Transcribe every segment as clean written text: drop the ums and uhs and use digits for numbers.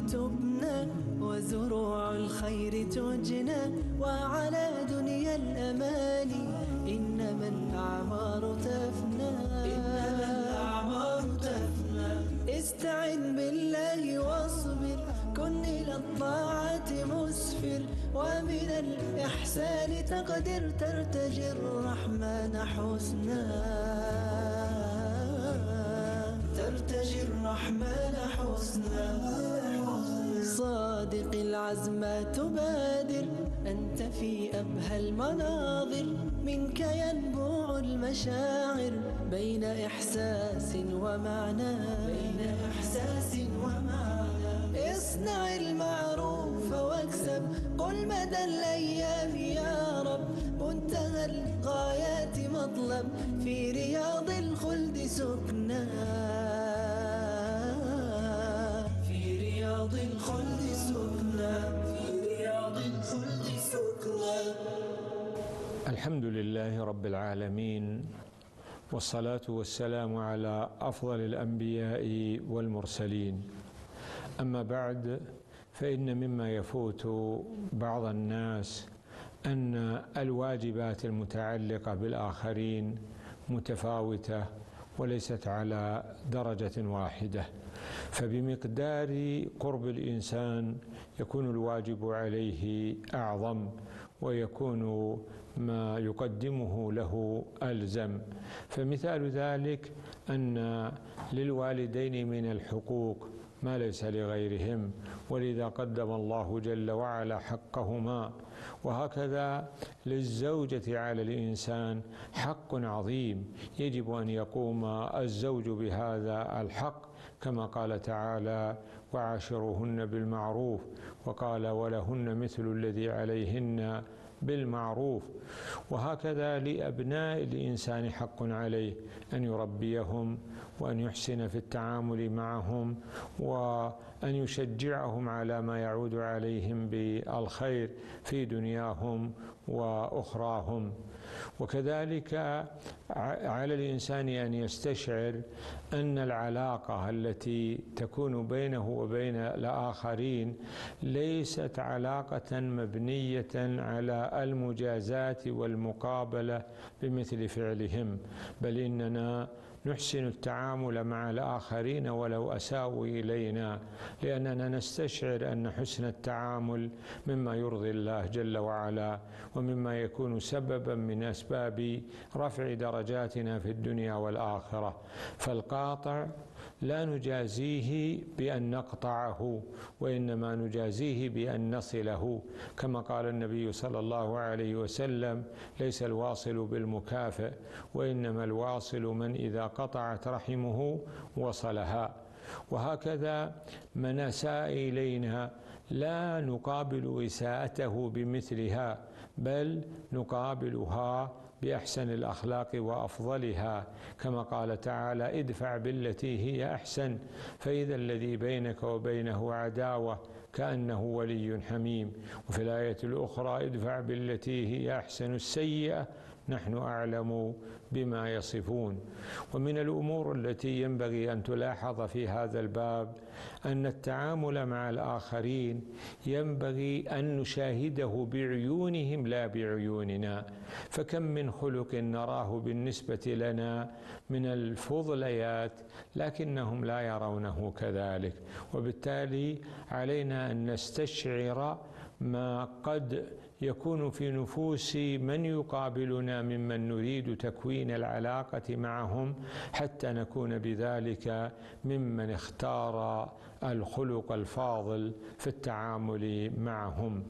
تبنى وزروع الخير تجنى وعلى دنيا الأماني إنما الأعمار تفنى. استعن بالله واصبر، كن إلى الطاعة مسفر، ومن الإحسان تقدر ترتجي الرحمن حسنا. ترتجي الرحمن حسنا. صادق العزم تبادر، أنت في أبهى المناظر، منك ينبوع المشاعر بين إحساس ومعنى. اصنع المعروف واكسب، قل مدى الأيام يا رب، منتهى الغايات مطلب، في رياض الخلد سكنا. في رياض الخلد سكنا. في رياض الخلد سكنا. الحمد لله رب العالمين، والصلاة والسلام على أفضل الأنبياء والمرسلين. أما بعد، فإن مما يفوت بعض الناس أن الواجبات المتعلقة بالآخرين متفاوتة وليست على درجة واحدة، فبمقدار قرب الإنسان يكون الواجب عليه أعظم، ويكون ما يقدمه له ألزم. فمثال ذلك أن للوالدين من الحقوق ما ليس لغيرهم، ولذا قدم الله جل وعلا حقهما. وهكذا للزوجة على الإنسان حق عظيم يجب أن يقوم الزوج بهذا الحق، كما قال تعالى: وعاشروهن بالمعروف، وقال: ولهن مثل الذي عليهن بالمعروف. وهكذا لأبناء الإنسان حق عليه أن يربيهم، وأن يحسن في التعامل معهم، وأن يشجعهم على ما يعود عليهم بالخير في دنياهم وأخراهم. وكذلك على الإنسان أن يستشعر أن العلاقة التي تكون بينه وبين الآخرين ليست علاقة مبنية على المجازاة والمقابلة بمثل فعلهم، بل إننا نحسن التعامل مع الآخرين ولو أساءوا إلينا، لأننا نستشعر أن حسن التعامل مما يرضي الله جل وعلا، ومما يكون سببا من أسباب رفع درجاتنا في الدنيا والآخرة. فالقاطع لا نجازيه بأن نقطعه، وإنما نجازيه بأن نصله، كما قال النبي صلى الله عليه وسلم: ليس الواصل بالمكافئ، وإنما الواصل من إذا قطعت رحمه وصلها. وهكذا من أساء إلينا لا نقابل إساءته بمثلها، بل نقابلها بأحسن الأخلاق وأفضلها، كما قال تعالى: ادفع بالتي هي أحسن، فإذا الذي بينك وبينه عداوة كأنه ولي حميم. وفي الآية الأخرى: ادفع بالتي هي أحسن السيئة نحن أعلم بما يصفون. ومن الأمور التي ينبغي أن تلاحظ في هذا الباب أن التعامل مع الآخرين ينبغي أن نشاهده بعيونهم لا بعيوننا، فكم من خلق نراه بالنسبة لنا من الفضليات لكنهم لا يرونه كذلك، وبالتالي علينا أن نستشعر ما قد يكون في نفوس من يقابلنا ممن نريد تكوين العلاقة معهم، حتى نكون بذلك ممن اختار الخلق الفاضل في التعامل معهم.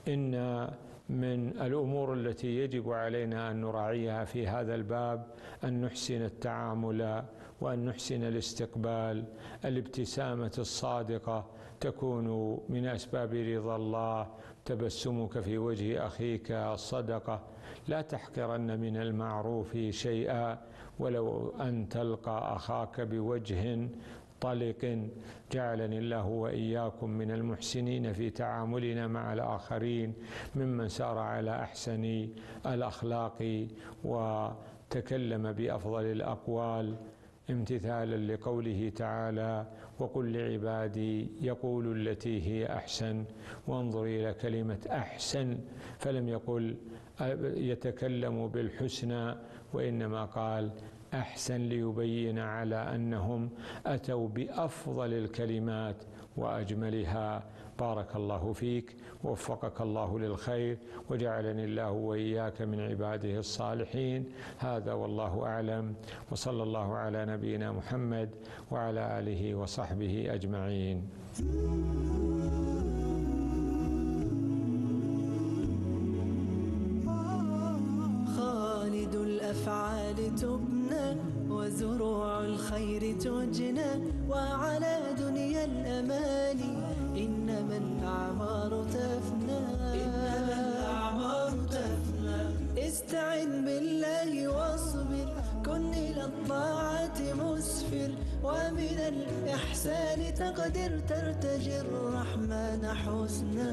إن من الأمور التي يجب علينا أن نراعيها في هذا الباب أن نحسن التعامل وأن نحسن الاستقبال. الابتسامة الصادقة تكون من أسباب رضا الله. تبسمك في وجه أخيك صدقة. لا تحقرن من المعروف شيئا ولو أن تلقى أخاك بوجه طلق. جعلني الله وإياكم من المحسنين في تعاملنا مع الآخرين، ممن سار على أحسن الأخلاق وتكلم بأفضل الأقوال. امتثالا لقوله تعالى: وقل لعبادي يقولوا التي هي أحسن، وانظر إلى كلمة أحسن، فلم يقل يتكلم بالحسنى، وإنما قال أحسن ليبين على أنهم أتوا بأفضل الكلمات وأجملها. بارك الله فيك، ووفقك الله للخير، وجعلني الله وإياك من عباده الصالحين. هذا والله أعلم، وصلى الله على نبينا محمد وعلى آله وصحبه أجمعين. خالد الأفعال تبنى وزروع الخير تجنى، وعلى دنيا الأماني إنما الأعمار تفنى. استعن بالله واصبر، كن إلى الطاعة مسفر، ومن الإحسان تقدر ترتجي الرحمن حسنا.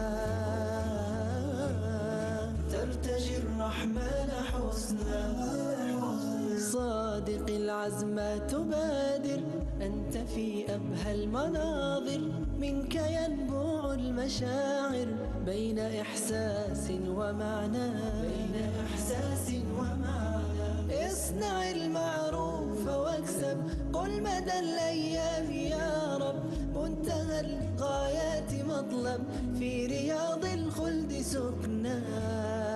ترتجي الرحمن حسنا. صادق العزم تبادر، أنت في أبهى المناظر، منك ينبوع المشاعر بين إحساس ومعنى. اصنع المعروف واكسب، قل مدى الأيام يا رب، منتهى الغايات مطلب، في رياض الخلد سكنى.